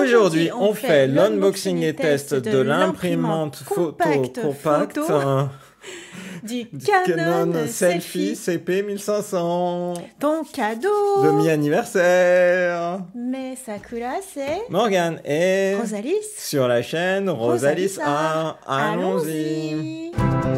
Aujourd'hui, on fait l'unboxing et test de l'imprimante photo compact du Canon Selfie CP1500. Ton cadeau de mi-anniversaire. Mais Sakura, c'est Morgane et Rosalis sur la chaîne Rosalis A. Allons-y.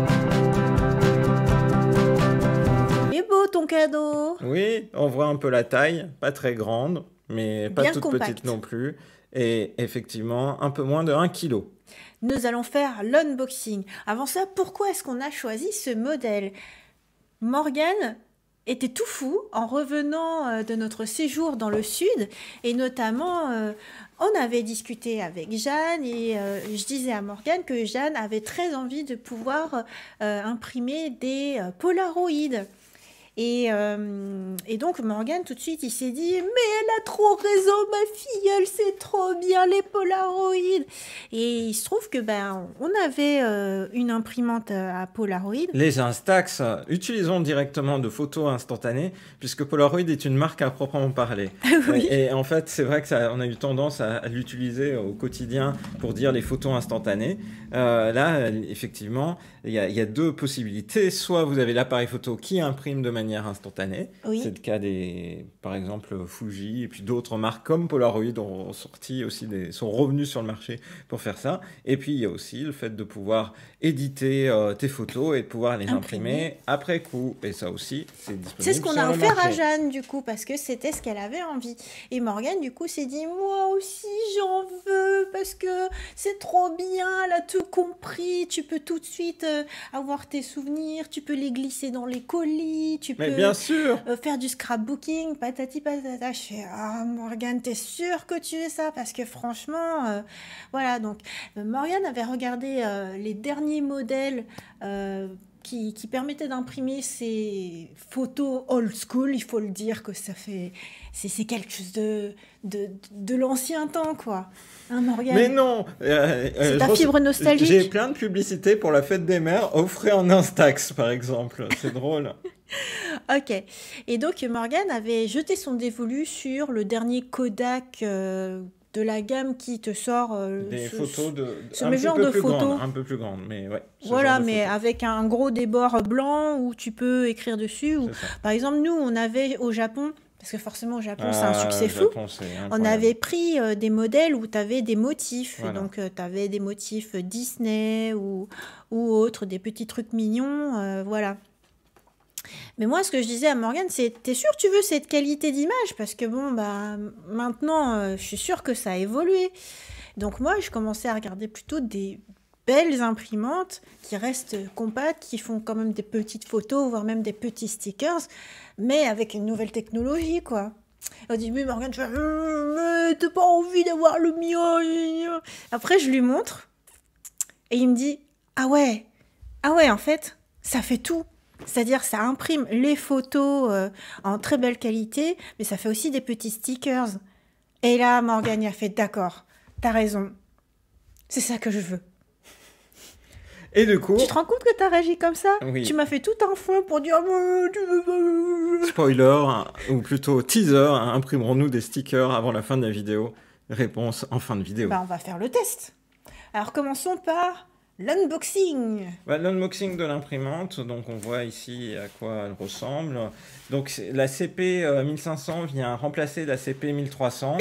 Il est beau ton cadeau. Oui, on voit un peu la taille, pas très grande, mais pas bien toute compact. petite non plus. Et effectivement, un peu moins de 1 kg. Nous allons faire l'unboxing. Avant ça, pourquoi est-ce qu'on a choisi ce modèle? Morgane était tout fou en revenant de notre séjour dans le sud, et notamment on avait discuté avec Jeanne et je disais à Morgane que Jeanne avait très envie de pouvoir imprimer des polaroïdes. Et donc Morgane tout de suite il s'est dit mais elle a trop raison ma fille, elle sait trop bien les polaroïdes. Et il se trouve que on avait une imprimante à polaroïd. Les Instax, utilisons directement de photos instantanées puisque Polaroid est une marque à proprement parler. Oui. Et en fait c'est vrai que on a eu tendance à l'utiliser au quotidien pour dire les photos instantanées. Là effectivement il y a deux possibilités, soit vous avez l'appareil photo qui imprime de manière instantanée. Oui. C'est le cas par exemple Fuji et puis d'autres marques comme Polaroid ont sorti aussi sont revenus sur le marché pour faire ça. Et puis il y a aussi le fait de pouvoir éditer tes photos et de pouvoir les imprimer après coup. Et ça aussi, c'est disponible. C'est ce qu'on a sur le offert à marché. Jeanne du coup parce que c'était ce qu'elle avait envie. Et Morgane du coup s'est dit moi aussi j'en veux parce que c'est trop bien, elle a tout compris. Tu peux tout de suite avoir tes souvenirs, tu peux les glisser dans les colis, tu Mais peux bien sûr. faire du scrapbooking, patati patata. Je fais ah Morgane, t'es sûre que tu veux ça? Parce que franchement, voilà. Donc Morgane avait regardé les derniers modèles qui permettaient d'imprimer ces photos old school. Il faut le dire que ça fait c'est quelque chose de l'ancien temps quoi. Hein, Morgane? Mais non, c'est ta fibre nostalgique. J'ai plein de publicités pour la fête des mères, offrez en Instax par exemple, c'est drôle. Ok, et donc Morgane avait jeté son dévolu sur le dernier Kodak de la gamme qui te sort des photos ce un genre petit peu de plus photos. grandes, un peu plus grandes, mais ouais. Voilà, mais avec un gros débord blanc où tu peux écrire dessus. Ou, par exemple, nous, on avait au Japon, parce que forcément au Japon c'est un succès fou, on avait pris des modèles où tu avais des motifs. Voilà. Donc tu avais des motifs Disney ou autres, des petits trucs mignons, voilà. Mais moi, ce que je disais à Morgane, c'est t'es sûr tu veux cette qualité d'image? Parce que bon, maintenant, je suis sûre que ça a évolué. Donc moi, je commençais à regarder plutôt des belles imprimantes qui restent compactes, qui font quand même des petites photos, voire même des petits stickers, mais avec une nouvelle technologie, quoi. Au début, Morgane, je fais mais t'as pas envie d'avoir le mien? Après, je lui montre, et il me dit ah ouais, en fait, ça fait tout. C'est-à-dire, ça imprime les photos en très belle qualité, mais ça fait aussi des petits stickers. Et là, Morgane a fait d'accord, t'as raison, c'est ça que je veux. Et du coup... Tu te rends compte que t'as réagi comme ça? Oui. Tu m'as fait tout un fond pour dire... Spoiler, ou plutôt teaser, imprimerons-nous des stickers avant la fin de la vidéo? Réponse en fin de vidéo. On va faire le test. Alors, commençons par l'unboxing. L'unboxing de l'imprimante, donc on voit ici à quoi elle ressemble. Donc la CP 1500 vient remplacer la CP 1300.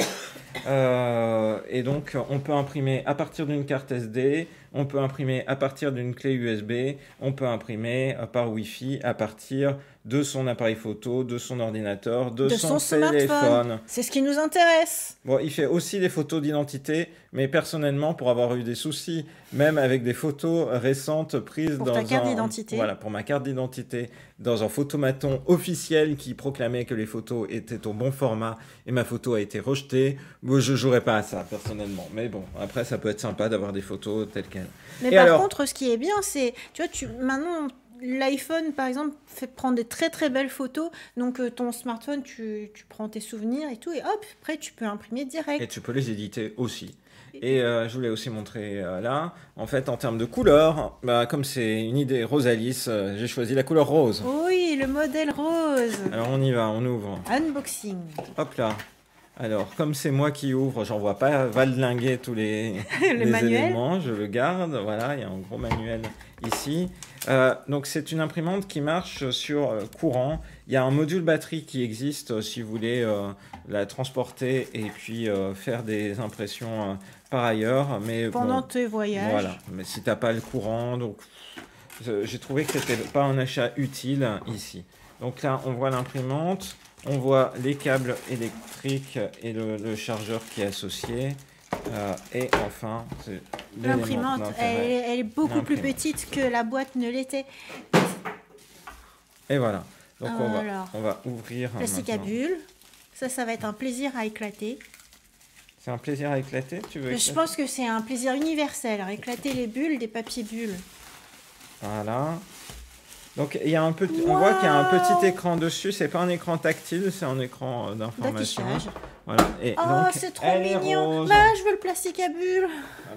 Et donc on peut imprimer à partir d'une carte SD, on peut imprimer à partir d'une clé USB, on peut imprimer par Wi-Fi à partir de son appareil photo, de son ordinateur, de son téléphone. C'est ce qui nous intéresse. Bon, il fait aussi des photos d'identité, mais personnellement, pour avoir eu des soucis, même avec des photos récentes prises pour ta carte d'identité. Voilà, pour ma carte d'identité, dans un photomaton officiel qui proclamait que les photos étaient au bon format et ma photo a été rejetée. Moi, je jouerais pas à ça personnellement, mais bon, après ça peut être sympa d'avoir des photos telles quelles. Mais par contre, ce qui est bien, c'est, tu vois, maintenant l'iPhone par exemple fait prendre des très très belles photos, donc ton smartphone, tu prends tes souvenirs et tout, et hop, après tu peux imprimer direct. Et tu peux les éditer aussi. Et je voulais aussi montrer là, en fait en termes de couleur, comme c'est une idée Rosalis, j'ai choisi la couleur rose. Oui, le modèle rose. Alors on y va, on ouvre. Unboxing. Hop là. Alors, comme c'est moi qui ouvre, j'en vois pas valdinguer tous les éléments. Je le garde. Voilà, il y a un gros manuel ici. Donc, c'est une imprimante qui marche sur courant. Il y a un module batterie qui existe si vous voulez la transporter et puis faire des impressions par ailleurs. Mais pendant tes voyages. Voilà, mais si tu n'as pas le courant, donc j'ai trouvé que c'était pas un achat utile ici. Donc là, on voit l'imprimante. On voit les câbles électriques et le chargeur qui est associé. Et enfin, l'imprimante, elle est beaucoup plus petite que la boîte ne l'était. Et voilà. Donc on va ouvrir. Plastique à bulles. Ça va être un plaisir à éclater. C'est un plaisir à éclater, tu veux éclater? Je pense que c'est un plaisir universel, à éclater les bulles des papiers bulles. Voilà. Donc il y a un petit, on voit qu'il y a un petit écran dessus. C'est pas un écran tactile, c'est un écran d'information. Voilà. Et donc, c'est trop mignon. Bah, je veux le plastique à bulles.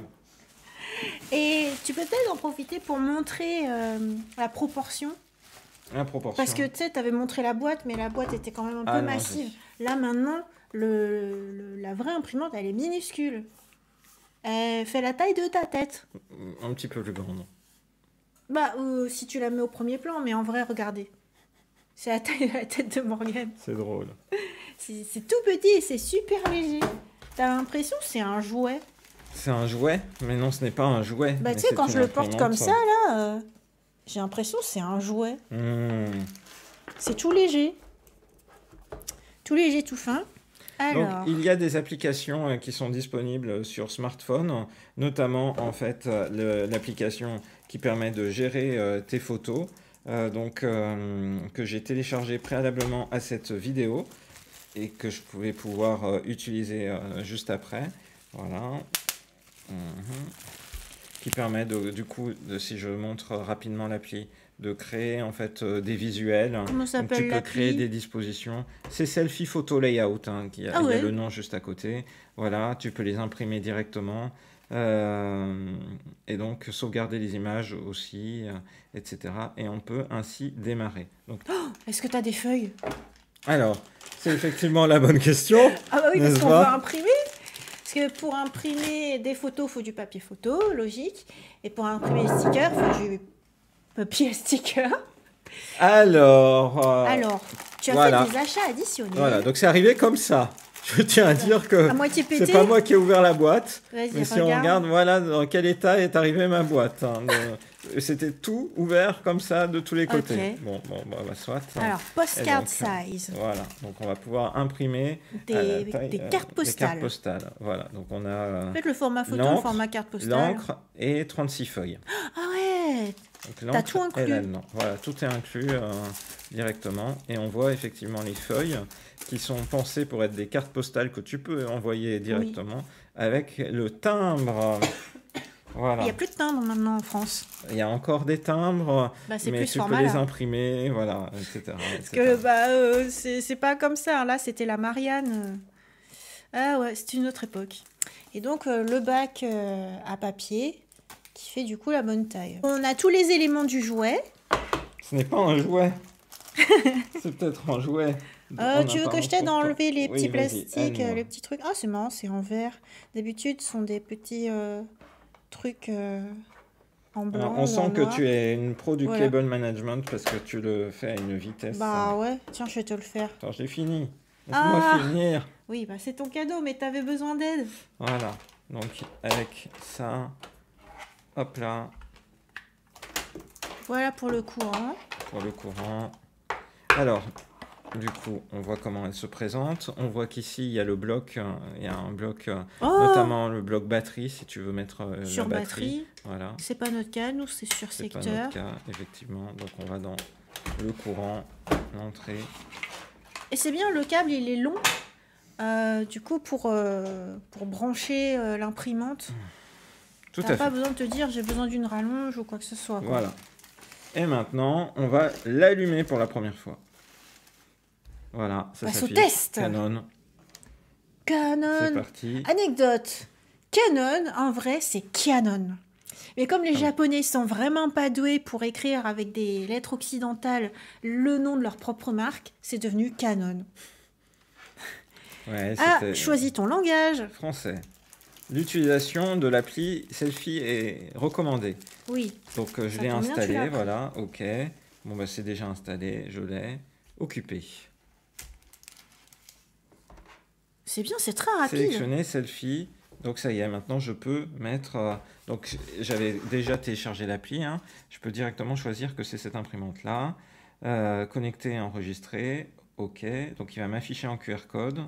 Et tu peux peut-être en profiter pour montrer la proportion. La proportion. Parce que tu sais, tu avais montré la boîte, mais la boîte était quand même un peu massive. Là maintenant, la vraie imprimante, elle est minuscule. Elle fait la taille de ta tête. Un petit peu plus grande. Bah, si tu la mets au premier plan, mais en vrai, regardez. C'est la taille de la tête de Morgane. C'est drôle. C'est tout petit et c'est super léger. T'as l'impression que c'est un jouet. C'est un jouet? Mais non, ce n'est pas un jouet. Bah, tu sais, quand je le porte comme ça, là, j'ai l'impression que c'est un jouet. C'est tout léger. Tout léger, tout fin. Alors... Donc, il y a des applications qui sont disponibles sur smartphone, notamment en fait l'application qui permet de gérer tes photos, que j'ai téléchargé préalablement à cette vidéo et que je pouvais pouvoir utiliser juste après. Voilà. Qui permet du coup, si je montre rapidement l'appli, de créer en fait des visuels. Comment s'appelle l'appli ? Tu peux créer des dispositions. C'est Selfie Photo Layout, il y a le nom juste à côté. Voilà, tu peux les imprimer directement. Et donc sauvegarder les images aussi, etc. Et on peut ainsi démarrer. Donc... est-ce que tu as des feuilles ? Alors, c'est effectivement la bonne question. Ah bah oui, parce qu'on va imprimer. Parce que pour imprimer des photos, il faut du papier photo, logique. Et pour imprimer les stickers, il faut du papier sticker. Alors, tu as fait des achats additionnels. Voilà, donc c'est arrivé comme ça. Je tiens à dire que c'est pas moi qui ai ouvert la boîte. Mais si on regarde, voilà dans quel état est arrivée ma boîte. C'était tout ouvert comme ça de tous les côtés. Okay. Bon, soit. Alors, postcard size. Voilà, donc on va pouvoir imprimer des cartes postales. Des cartes postales. Voilà, donc on a. En fait, le format photo, le format carte postale. L'encre et 36 feuilles. Ah ouais. T'as tout inclus. Voilà, tout est inclus directement. Et on voit effectivement les feuilles qui sont pensées pour être des cartes postales que tu peux envoyer directement avec le timbre. Voilà. Il n'y a plus de timbres maintenant en France. Il y a encore des timbres, mais tu peux les imprimer, voilà, etc. Parce que c'est pas comme ça. Là, c'était la Marianne. Ah ouais, c'est une autre époque. Et donc, le bac à papier qui fait du coup la bonne taille. On a tous les éléments du jouet. Ce n'est pas un jouet. C'est peut-être un jouet. Tu veux que je t'aide à enlever les petits plastiques, les petits trucs? Ah, c'est marrant, c'est en verre. D'habitude, ce sont des petits trucs en blanc. Alors, on sent que tu es une pro du cable management parce que tu le fais à une vitesse. Bah ouais, tiens, je vais te le faire. Attends, j'ai fini. Laisse-moi finir. Oui, bah c'est ton cadeau, mais t'avais besoin d'aide. Voilà, donc avec ça, hop là. Voilà pour le courant. Pour le courant. Alors, du coup, on voit comment elle se présente. On voit qu'ici, il y a le bloc. Il y a un bloc, notamment le bloc batterie, si tu veux mettre sur la batterie. Voilà. C'est pas notre cas, nous, c'est sur secteur. C'est pas notre cas, effectivement. Donc, on va dans le courant, l'entrée. Et c'est bien, le câble, il est long. Du coup, pour brancher l'imprimante, tu n'as pas besoin de te dire j'ai besoin d'une rallonge ou quoi que ce soit. Voilà. Et maintenant, on va l'allumer pour la première fois. Voilà, ça s'affiche. Au test. Canon. C'est parti. Anecdote. Canon, en vrai, c'est Canon. Mais comme les Japonais sont vraiment pas doués pour écrire avec des lettres occidentales le nom de leur propre marque, c'est devenu Canon. Ouais, ah, choisis ton langage. Français. L'utilisation de l'appli Selfie est recommandée. Oui. Donc je l'ai installé, voilà, ok. Bon bah c'est déjà installé, je l'ai. Occupé. C'est bien, c'est très rapide. Sélectionner Selfie. Donc ça y est, maintenant je peux mettre... donc j'avais déjà téléchargé l'appli. Hein. Je peux directement choisir que c'est cette imprimante-là. Connecter, enregistrer. Ok. Donc il va m'afficher en QR code.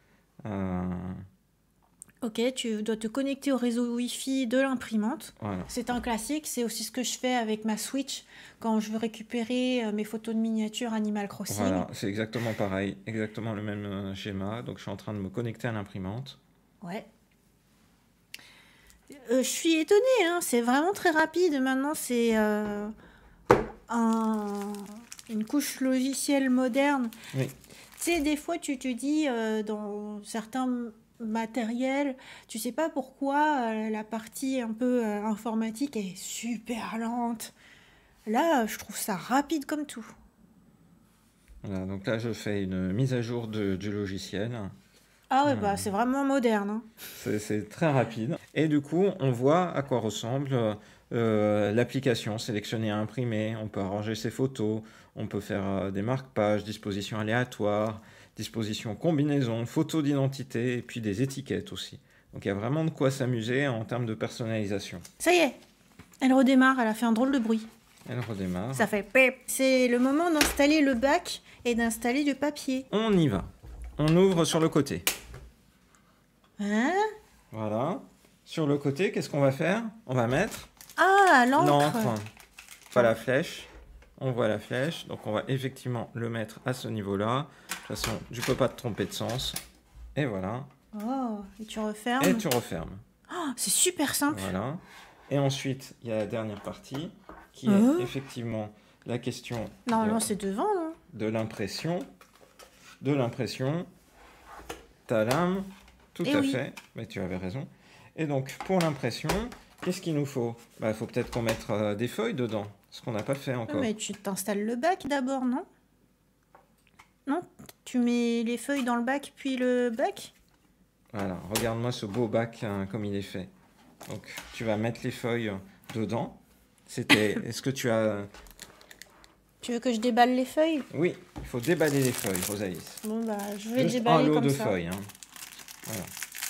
Ok, tu dois te connecter au réseau Wi-Fi de l'imprimante. Voilà. C'est un classique, c'est aussi ce que je fais avec ma Switch quand je veux récupérer mes photos de miniatures Animal Crossing. Voilà, c'est exactement pareil, exactement le même schéma. Donc je suis en train de me connecter à l'imprimante. Ouais. Je suis étonnée, hein, c'est vraiment très rapide. Maintenant, c'est une couche logicielle moderne. Oui. Tu sais, des fois, tu te dis, dans certains matériels, tu sais pas pourquoi la partie un peu informatique est super lente. Là, je trouve ça rapide comme tout. Voilà, donc là, je fais une mise à jour du logiciel. Ah ouais, bah c'est vraiment moderne. Hein. C'est très rapide. Et du coup, on voit à quoi ressemble l'application. Sélectionner à imprimer, on peut arranger ses photos, on peut faire des marque-pages, disposition aléatoire, disposition combinaison, photos d'identité, et puis des étiquettes aussi. Donc il y a vraiment de quoi s'amuser en termes de personnalisation. Ça y est, elle redémarre, elle a fait un drôle de bruit. Elle redémarre. Ça fait pip. C'est le moment d'installer le bac et d'installer du papier. On y va. On ouvre sur le côté. Hein? Voilà. Sur le côté, qu'est-ce qu'on va faire? On va mettre... Ah, l'encre. L'encre. Pas la flèche. On voit la flèche. Donc on va effectivement le mettre à ce niveau-là. De toute façon, je ne peux pas te tromper de sens. Et voilà. Oh, et tu refermes. Et tu refermes. Oh, c'est super simple. Voilà. Et ensuite, il y a la dernière partie qui est effectivement la question... Normalement, c'est devant, non? De l'impression. De l'impression. Tadam. Tout à fait. Mais tu avais raison. Et donc, pour l'impression, qu'est-ce qu'il nous faut? Bah, il faut peut-être qu'on mette des feuilles dedans. Ce qu'on n'a pas fait encore. Mais tu t'installes le bac d'abord, non? Non? Tu mets les feuilles dans le bac, puis le bac? Voilà, regarde-moi ce beau bac hein, comme il est fait. Donc, tu vas mettre les feuilles dedans. Est-ce que tu as... Tu veux que je déballe les feuilles? Oui, il faut déballer les feuilles, Rosaïs. Bon, bah, je vais Juste déballer un lot comme de ça. feuilles. Hein. Voilà.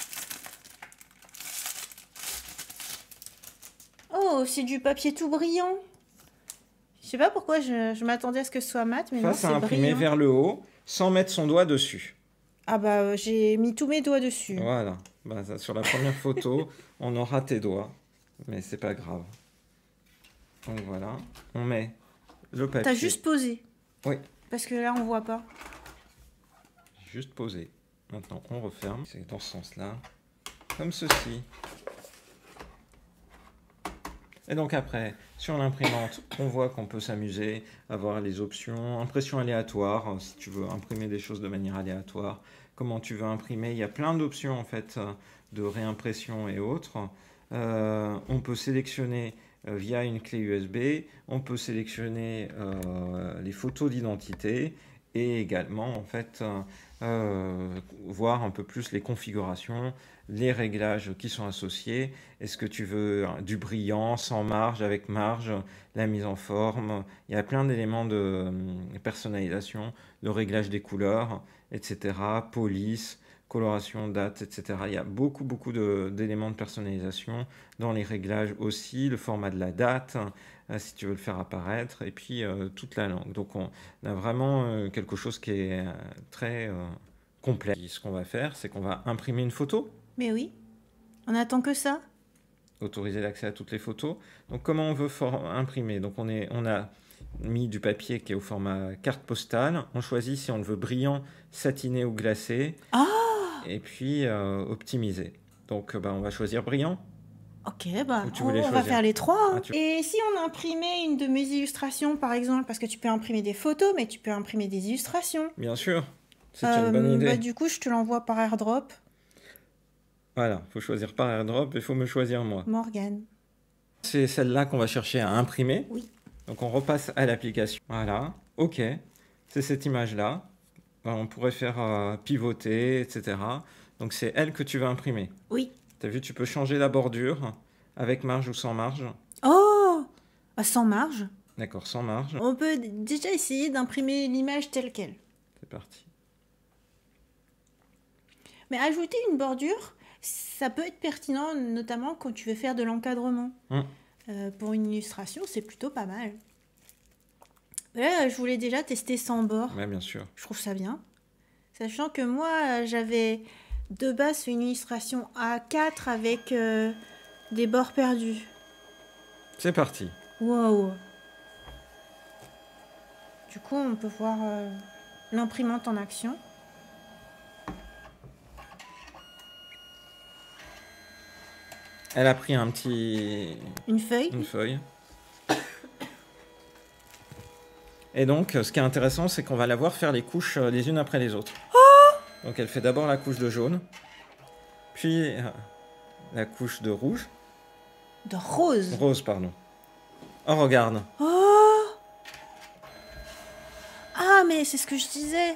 Oh, c'est du papier tout brillant. Je sais pas pourquoi je m'attendais à ce que ce soit mat, mais non, c'est Face à imprimer brillant. vers le haut, sans mettre son doigt dessus. Ah bah, j'ai mis tous mes doigts dessus. Voilà. Bah, sur la première photo, on aura tes doigts. Mais c'est pas grave. Donc voilà. On met le papier. T'as juste posé. Oui. Parce que là, on voit pas. Juste posé. Maintenant, on referme. C'est dans ce sens-là. Comme ceci. Et donc après, sur l'imprimante, on voit qu'on peut s'amuser, avoir les options, impression aléatoire, si tu veux imprimer des choses de manière aléatoire, comment tu veux imprimer, il y a plein d'options en fait de réimpression et autres. On peut sélectionner via une clé USB, on peut sélectionner les photos d'identité et également en fait voir un peu plus les configurations, les réglages qui sont associés. Est-ce que tu veux du brillant, sans marge, avec marge, la mise en forme? Il y a plein d'éléments de personnalisation, de réglage des couleurs, etc. Police, coloration, date, etc. Il y a beaucoup d'éléments de personnalisation dans les réglages aussi, le format de la date, si tu veux le faire apparaître, et puis toute la langue. Donc on a vraiment quelque chose qui est très complet. Ce qu'on va faire, c'est qu'on va imprimer une photo. Mais oui, on attend que ça. Autoriser l'accès à toutes les photos. Donc comment on veut imprimer? Donc on a mis du papier qui est au format carte postale. On choisit si on le veut brillant, satiné ou glacé. Ah! Et puis optimiser. Donc on va choisir brillant. Ok, bah on va faire les trois. Hein. Et si on imprimait une de mes illustrations, par exemple, parce que tu peux imprimer des photos, mais tu peux imprimer des illustrations. Bien sûr, c'est une bonne idée. Bah, du coup, je te l'envoie par AirDrop. Voilà, il faut choisir par AirDrop et il faut me choisir moi. Morgane. C'est celle-là qu'on va chercher à imprimer. Oui. Donc on repasse à l'application. Voilà, ok. C'est cette image-là. on pourrait faire pivoter, etc. Donc c'est elle que tu vas imprimer. Oui. Tu as vu, tu peux changer la bordure avec marge ou sans marge. Oh, sans marge. D'accord, sans marge. On peut déjà essayer d'imprimer l'image telle qu'elle. C'est parti. Mais ajouter une bordure, ça peut être pertinent, notamment quand tu veux faire de l'encadrement. Pour une illustration, c'est plutôt pas mal. Là, je voulais déjà tester sans bord. Oui, bien sûr. Je trouve ça bien. Sachant que moi, j'avais de base fait une illustration A4 avec des bords perdus. C'est parti. Wow. Du coup, on peut voir l'imprimante en action. Elle a pris un petit... Une feuille. Une feuille. Et donc, ce qui est intéressant, c'est qu'on va la voir faire les couches les unes après les autres. Oh, donc, elle fait d'abord la couche de jaune, puis la couche de rouge. De rose. Rose, pardon. Oh, regarde. Oh. Ah, mais c'est ce que je disais.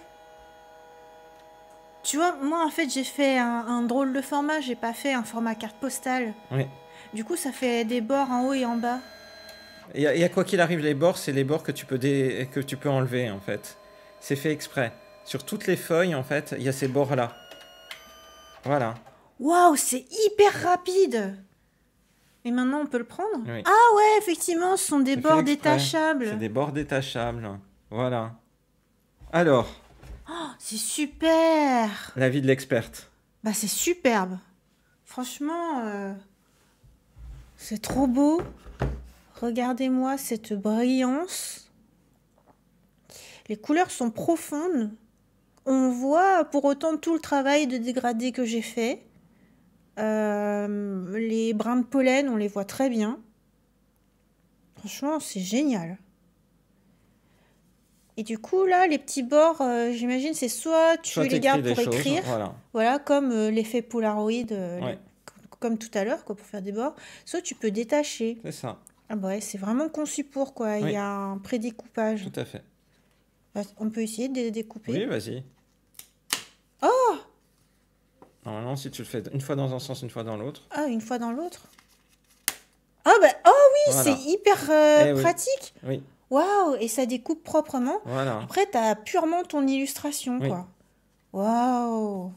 Tu vois, moi, en fait, j'ai fait un drôle de format. J'ai pas fait un format carte postale. Oui. Du coup, ça fait des bords en haut et en bas. Il y a quoi qu'il arrive, les bords, c'est les bords que tu peux enlever, en fait. C'est fait exprès. Sur toutes les feuilles, en fait, il y a ces bords-là. Voilà. Waouh, c'est hyper rapide. Et maintenant, on peut le prendre? Oui. Ah ouais, effectivement, ce sont des bords détachables. C'est des bords détachables. Voilà. Alors. Oh, c'est super. L'avis de l'experte. Bah, c'est superbe. Franchement, c'est trop beau. Regardez-moi cette brillance. Les couleurs sont profondes. On voit pour autant tout le travail de dégradé que j'ai fait. Les brins de pollen, on les voit très bien. Franchement, c'est génial. Et du coup, là, les petits bords, j'imagine, c'est soit tu les gardes pour écrire, voilà, comme l'effet Polaroid, comme tout à l'heure, quoi, pour faire des bords, soit tu peux détacher. C'est ça. Ah bah ouais, c'est vraiment conçu pour, quoi. Oui. Il y a un prédécoupage. Tout à fait. On peut essayer de découper. Oui, vas-y. Oh! Normalement, si tu le fais une fois dans un sens, une fois dans l'autre. Ah, une fois dans l'autre. Ah bah, oh oui, voilà. C'est hyper pratique. Oui. Waouh, et ça découpe proprement. Voilà. Après, tu as purement ton illustration, quoi. Waouh.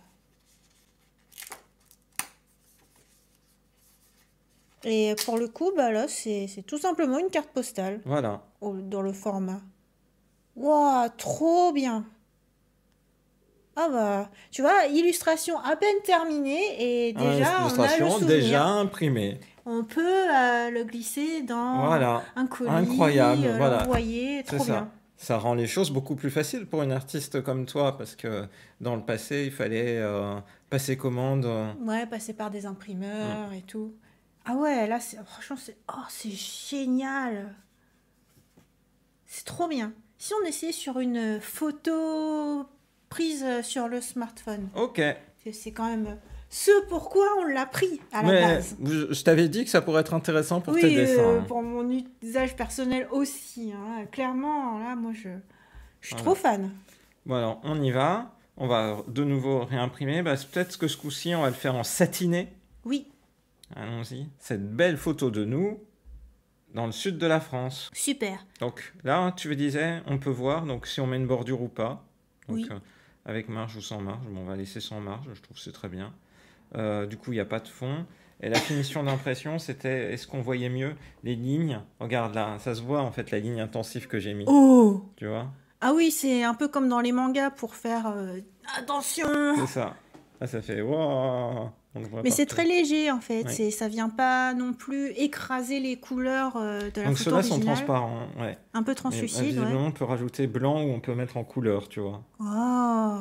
Et pour le coup, bah là, c'est tout simplement une carte postale. Voilà. Dans le format. Waouh, trop bien. Ah bah, tu vois, illustration à peine terminée et déjà, on a le souvenir. Déjà imprimée. On peut le glisser dans un colis, incroyable, l'envoyer, trop bien. Ça rend les choses beaucoup plus faciles pour une artiste comme toi, parce que dans le passé, il fallait passer commande. Ouais, passer par des imprimeurs et tout. Ah ouais, là, franchement, c'est génial. C'est trop bien. Si on essayait sur une photo prise sur le smartphone. Ok. C'est quand même ce pourquoi on l'a pris à la base. Je t'avais dit que ça pourrait être intéressant pour tes dessins. Pour mon usage personnel aussi. Hein. Clairement, là, moi, je suis trop fan. Bon, alors, on y va. On va de nouveau réimprimer. Bah, peut-être que ce coup-ci, on va le faire en satiné. Oui. Allons-y. Cette belle photo de nous dans le sud de la France. Super. Donc là, tu me disais, on peut voir donc si on met une bordure ou pas. Donc, oui. Avec marge ou sans marge. Bon, on va laisser sans marge, je trouve que c'est très bien. Du coup, il n'y a pas de fond. Et la finition d'impression, c'était, est-ce qu'on voyait mieux les lignes? Regarde là, ça se voit en fait la ligne intensive que j'ai mis. Oh! Tu vois? Ah oui, c'est un peu comme dans les mangas pour faire attention! C'est ça. Là, ça fait wow. Mais c'est très léger en fait, ça vient pas non plus écraser les couleurs de la donc photo ceux-là originale. sont transparents, un peu translucides. Visiblement, on peut rajouter blanc ou on peut mettre en couleur, tu vois. Oh.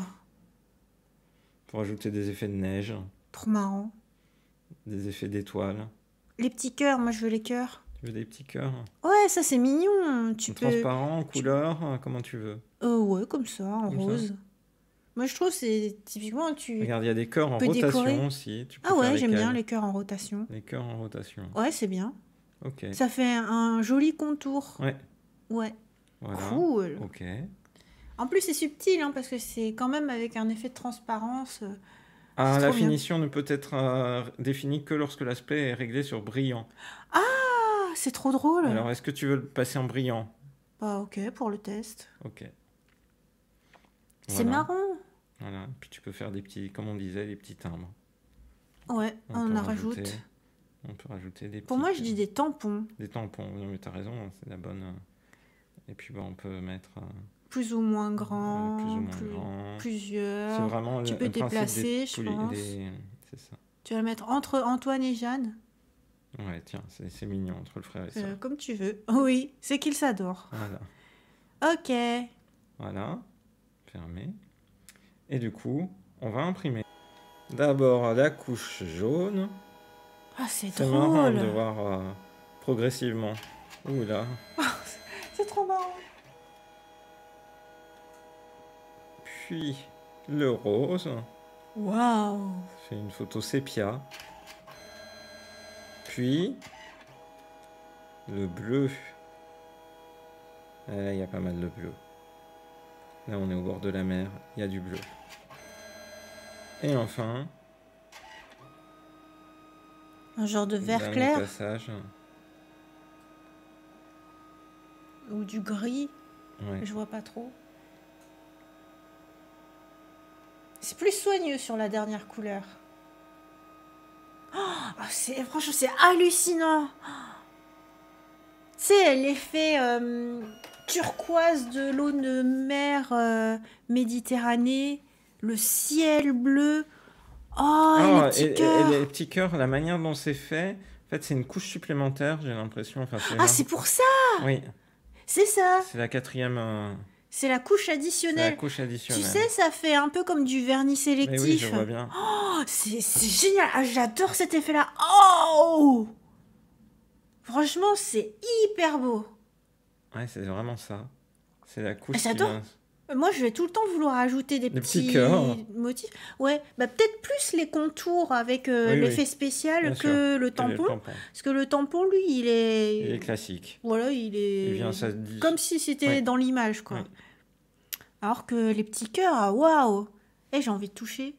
Pour ajouter des effets de neige. Trop marrant. Des effets d'étoiles. Les petits cœurs, moi je veux les cœurs. Tu veux des petits cœurs? Ouais, ça c'est mignon. Transparent, en couleur, comment tu veux? Ouais, comme ça, en rose. Ça. Moi, je trouve c'est typiquement Regarde, il y a des cœurs en rotation aussi. Ah ouais, j'aime bien les cœurs en rotation. Les cœurs en rotation. Ouais, c'est bien. Ok. Ça fait un joli contour. Ouais. Ouais. Voilà. Cool. Ok. En plus, c'est subtil, hein, parce que c'est quand même avec un effet de transparence. La finition ne peut être définie que lorsque l'aspect est réglé sur brillant. Ah, c'est trop drôle. Alors, est-ce que tu veux le passer en brillant? Bah, ok, pour le test. Ok. C'est marrant. Voilà, puis tu peux faire des petits, comme on disait, des petits timbres. Ouais, on en rajoute. On peut rajouter des petits... Pour moi, je dis des tampons. Des tampons, non mais t'as raison, c'est la bonne... Et puis on peut mettre... Plus ou moins grand, plus ou moins grand. Plusieurs. C'est vraiment tu peux déplacer, je pense. C'est ça. Tu vas le mettre entre Antoine et Jeanne. Ouais, tiens, c'est mignon entre le frère et sœur. Comme tu veux. Oui, c'est qu'ils s'adorent. Voilà. Ok. Voilà, fermé. Et du coup, on va imprimer. D'abord la couche jaune. Ah, c'est drôle. C'est marrant de voir progressivement. Ouh là. C'est trop marrant. Puis le rose. Waouh. Fait une photo sépia. Puis le bleu. Là, il y a pas mal de bleu. Là, on est au bord de la mer. Il y a du bleu. Et enfin... un genre de vert clair. Passage. Ou du gris. Ouais. Je vois pas trop. C'est plus soigneux sur la dernière couleur. Franchement, c'est hallucinant. Tu sais, l'effet turquoise de l'eau de mer Méditerranée, le ciel bleu. Les petits cœurs. Et les petits cœurs, la manière dont c'est fait, en fait, c'est une couche supplémentaire, j'ai l'impression. Enfin, c'est pour ça. Oui. C'est ça. C'est la quatrième... C'est la couche additionnelle. Tu sais, ça fait un peu comme du vernis sélectif. Mais oui, je vois bien. C'est génial. J'adore cet effet-là. Oh, franchement, c'est hyper beau. Ouais, c'est vraiment ça. C'est la couche. J'adore. Moi, je vais tout le temps vouloir ajouter des petits motifs. Ouais, peut-être plus les contours avec l'effet spécial que le tampon. Parce que le tampon, lui, il est classique. Voilà, il vient, ça dit... comme si c'était dans l'image, quoi. Ouais. Alors que les petits cœurs, waouh. J'ai envie de toucher.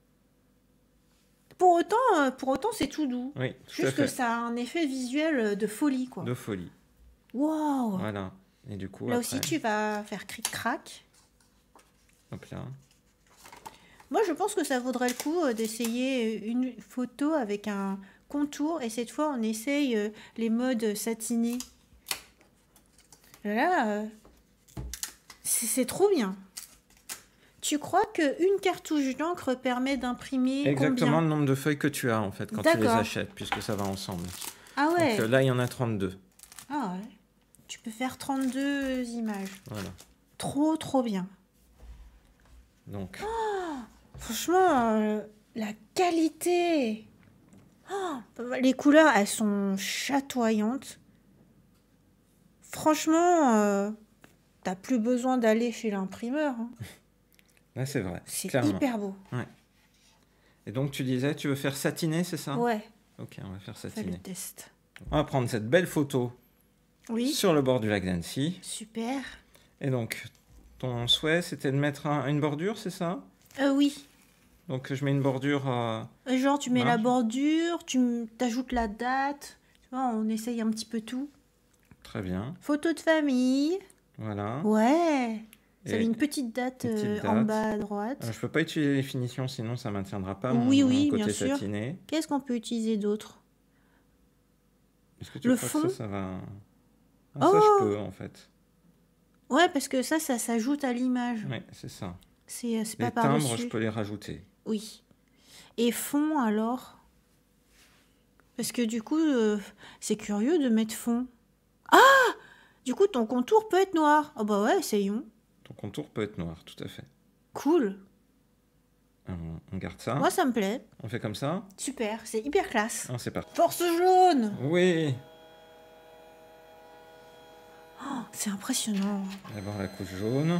Pour autant, c'est tout doux. Oui, juste que ça a un effet visuel de folie, quoi. De folie. Waouh. Voilà. Et du coup, là aussi, tu vas faire cric-crac. Hop là. Moi, je pense que ça vaudrait le coup d'essayer une photo avec un contour. Et cette fois, on essaye les modes satinés. Là, c'est trop bien. Tu crois qu'une cartouche d'encre permet d'imprimer exactement le nombre de feuilles que tu as, en fait, quand tu les achètes, puisque ça va ensemble. Ah ouais. Donc là, il y en a 32. Ah ouais. Tu peux faire 32 images. Voilà. Trop, trop bien. Donc. Franchement, la qualité. Les couleurs, elles sont chatoyantes. Franchement, t'as plus besoin d'aller chez l'imprimeur. Hein. Là, c'est vrai. C'est hyper beau. Ouais. Et donc, tu disais, tu veux faire satiner, c'est ça? Ouais. Ok, on va faire satiner. Fais le test. On va prendre cette belle photo sur le bord du lac d'Annecy. Super. Et donc, ton souhait, c'était de mettre une bordure, c'est ça? Oui. Donc, je mets une bordure... genre, tu mets la bordure, tu t'ajoutes la date. Tu vois, on essaye un petit peu tout. Très bien. Photo de famille. Voilà. Ouais. Ça avait une petite date, en bas à droite. Je peux pas utiliser les finitions, sinon ça ne maintiendra pas mon côté bien satiné. Sûr. Qu'est-ce qu'on peut utiliser d'autre? Est-ce que tu crois que ça va... ça, je peux, en fait. Ouais, parce que ça s'ajoute à l'image. Oui, c'est ça. C'est pas par-dessus. Les timbres, je peux les rajouter. Oui. Et fond, alors? Parce que du coup, c'est curieux de mettre fond. Du coup, ton contour peut être noir. Bah ouais, essayons. Ton contour peut être noir, tout à fait. Cool. On garde ça. Moi, ça me plaît. On fait comme ça. Super, c'est hyper classe. C'est parti. Force jaune. Oui. C'est impressionnant. D'abord la couche jaune.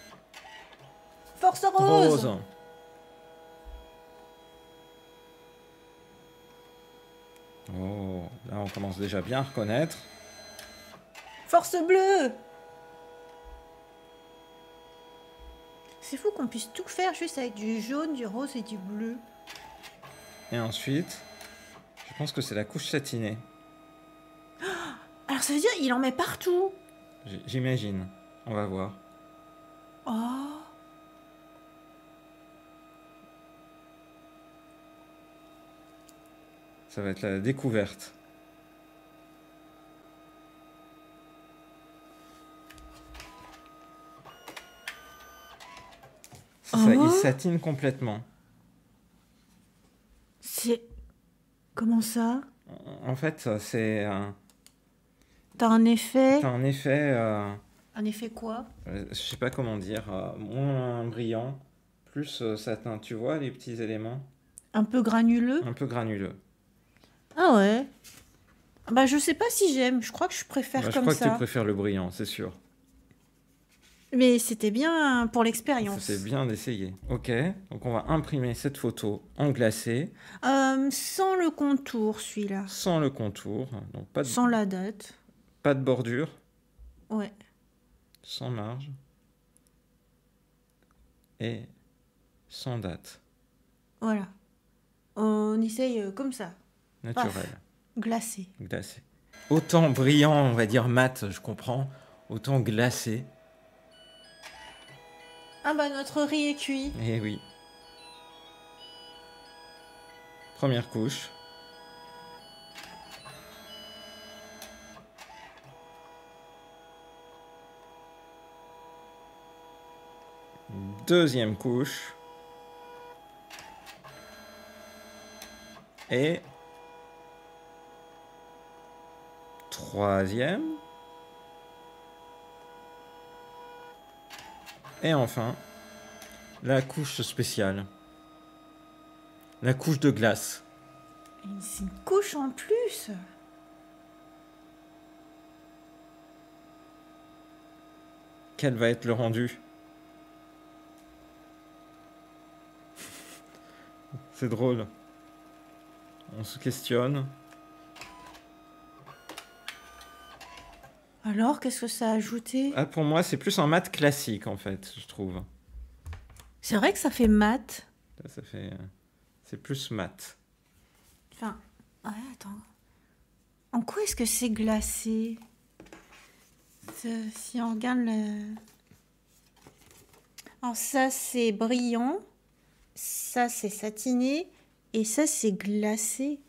Force rose. Oh, là on commence déjà bien à reconnaître. Force bleue. C'est fou qu'on puisse tout faire juste avec du jaune, du rose et du bleu. Et ensuite, je pense que c'est la couche satinée. Alors ça veut dire il en met partout. J'imagine. On va voir. Oh. Ça va être la découverte. C'est ça, il satine complètement. C'est... Comment ça? En fait, c'est... T'as un effet... T'as un effet... Un effet quoi? Je sais pas comment dire. Moins brillant, plus satin. Tu vois les petits éléments? Un peu granuleux? Un peu granuleux. Ah ouais. Bah je sais pas si j'aime. Je crois que je préfère comme ça. Je crois que tu préfères le brillant, c'est sûr. Mais c'était bien pour l'expérience. C'était bien d'essayer. Ok, donc on va imprimer cette photo en glacé. Sans le contour, celui-là. Sans le contour. Donc pas de... Sans la date. Pas de bordure. Ouais. Sans marge. Et sans date. Voilà. On essaye comme ça. Naturel. Paf. Glacé. Glacé. Autant brillant, on va dire mat, je comprends. Autant glacé. Ah bah notre riz est cuit. Eh oui. Première couche. Deuxième couche. Et troisième. Et enfin, la couche spéciale. La couche de glace. C'est une couche en plus. Quel va être le rendu? C'est drôle. On se questionne. Alors, qu'est-ce que ça a ajouté? Ah, pour moi, c'est plus un mat classique, en fait, je trouve. C'est vrai que ça fait mat. Ça fait... C'est plus mat. Enfin... Ouais, attends. En quoi est-ce que c'est glacé? Si on regarde le... Alors ça, c'est brillant. Ça, c'est satiné. Et ça, c'est glacé.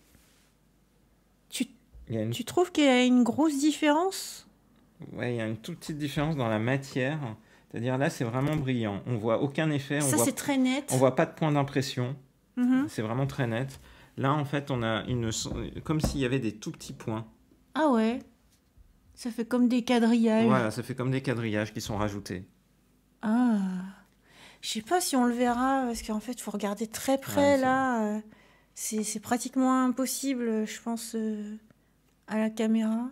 Tu trouves qu'il y a une grosse différence? Ouais, il y a une toute petite différence dans la matière. C'est-à-dire là, c'est vraiment brillant. On voit aucun effet. Ça, c'est très net. On voit pas de point d'impression. Mm-hmm. C'est vraiment très net. Là, en fait, on a comme s'il y avait des tout petits points. Ah ouais. Ça fait comme des quadrillages. Voilà, ça fait comme des quadrillages qui sont rajoutés. Ah. Je sais pas si on le verra, parce qu'en fait, il faut regarder très près, là. C'est pratiquement impossible, je pense, à la caméra.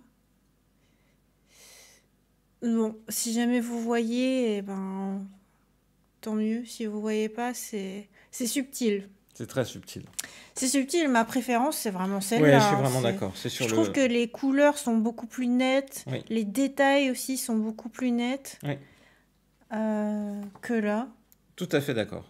Bon, si jamais vous voyez, eh ben, tant mieux. Si vous voyez pas, c'est subtil. C'est très subtil. C'est subtil. Ma préférence, c'est vraiment celle-là. Oui, je suis vraiment d'accord. Je trouve que les couleurs sont beaucoup plus nettes. Oui. Les détails aussi sont beaucoup plus nets oui. Que là. Tout à fait d'accord.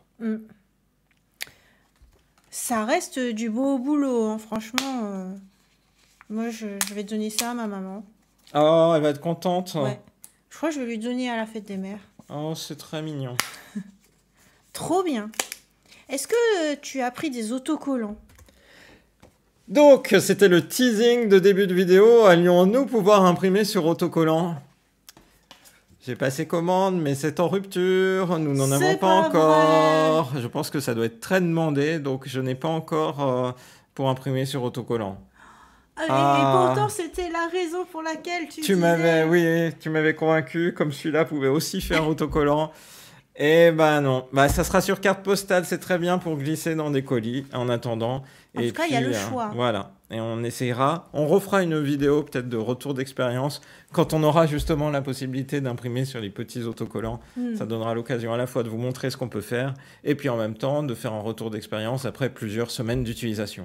Ça reste du beau boulot, hein. Franchement. Moi, je vais donner ça à ma maman. Oh, elle va être contente. Ouais. Je crois que je vais lui donner à la fête des mères. Oh, c'est très mignon. Trop bien. Est-ce que tu as pris des autocollants? Donc, c'était le teasing de début de vidéo. Allions-nous pouvoir imprimer sur autocollant? J'ai passé commande, mais c'est en rupture. Nous n'en avons pas encore. Je pense que ça doit être très demandé, donc je n'ai pas encore pour imprimer sur autocollant. Et pourtant, c'était la raison pour laquelle tu m'avais convaincu, comme celui-là pouvait aussi faire autocollant. Et ben non, ça sera sur carte postale, c'est très bien pour glisser dans des colis en attendant. En tout cas, il y a le choix. Voilà, et on essayera, on refera une vidéo peut-être de retour d'expérience quand on aura justement la possibilité d'imprimer sur les petits autocollants. Ça donnera l'occasion à la fois de vous montrer ce qu'on peut faire et puis en même temps de faire un retour d'expérience après plusieurs semaines d'utilisation.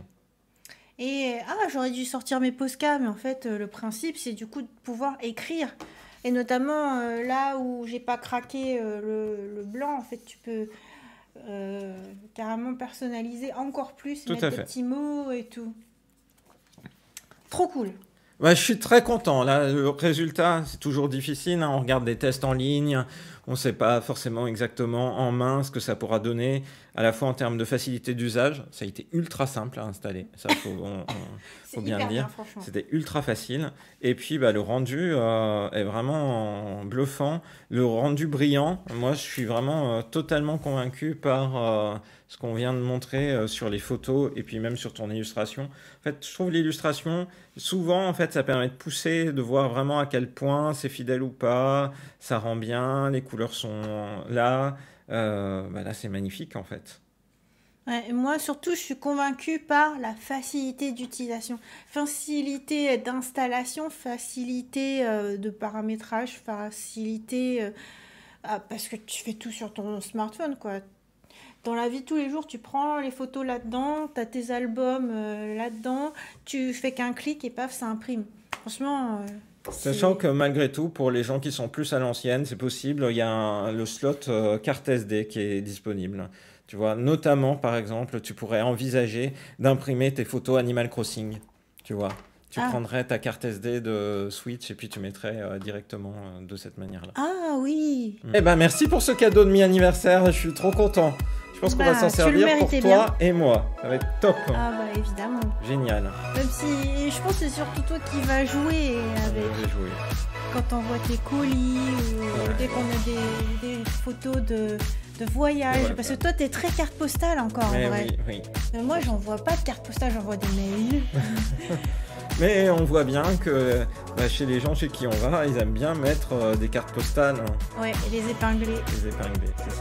Et j'aurais dû sortir mes Posca, mais en fait, le principe, c'est du coup de pouvoir écrire. Et notamment là où j'ai pas craqué le blanc, en fait, tu peux carrément personnaliser encore plus, mettre des petits mots et tout. Trop cool. Ouais, je suis très content. Là, le résultat, c'est toujours difficile. Hein. On regarde des tests en ligne. On ne sait pas forcément exactement en main ce que ça pourra donner, à la fois en termes de facilité d'usage. Ça a été ultra simple à installer. Ça, faut bien le dire. C'était ultra facile. Et puis, le rendu est vraiment bluffant. Le rendu brillant. Moi, je suis vraiment totalement convaincu par ce qu'on vient de montrer sur les photos et puis même sur ton illustration. En fait, je trouve l'illustration, souvent, en fait, ça permet de pousser, de voir vraiment à quel point c'est fidèle ou pas. Ça rend bien, les couleurs sont là. Là, c'est magnifique, en fait. Ouais, moi, surtout, je suis convaincue par la facilité d'utilisation. Facilité d'installation, facilité de paramétrage, facilité... parce que tu fais tout sur ton smartphone, quoi. Dans la vie de tous les jours, tu prends les photos là-dedans, tu as tes albums là-dedans, tu fais qu'un clic et paf, ça imprime. Franchement... Sachant que malgré tout, pour les gens qui sont plus à l'ancienne, c'est possible, il y a le slot carte SD qui est disponible. Tu vois, notamment, par exemple, tu pourrais envisager d'imprimer tes photos Animal Crossing. Tu vois, tu prendrais ta carte SD de Switch et puis tu mettrais directement de cette manière-là. Ah oui. Eh ben, merci pour ce cadeau de mi-anniversaire, je suis trop content. Je pense qu'on va s'en servir pour toi et moi. Ça va être top. Ah évidemment. Génial. Même si je pense que c'est surtout toi qui vas jouer avec. Je vais jouer. Quand t'envoies tes colis ou dès qu'on a des photos de voyage. Parce que toi, t'es très carte postale encore, en vrai. Oui. Mais moi, j'envoie pas de carte postale, j'envoie des mails. Mais on voit bien que chez les gens chez qui on va, ils aiment bien mettre des cartes postales. Ouais, et les épingler. Les épingler, c'est ça.